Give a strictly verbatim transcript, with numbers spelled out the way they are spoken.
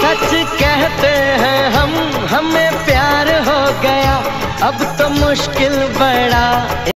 सच कहते हैं हम, हमें प्यार हो गया, अब तो मुश्किल बड़ा